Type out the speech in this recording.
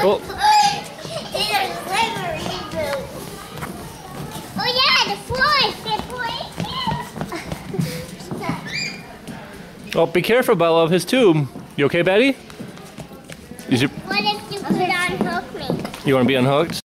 Oh. Oh yeah, the floor. Oh, be careful, Bella, of his tube. You okay, Betty? What if you could unhook me? You want to be unhooked?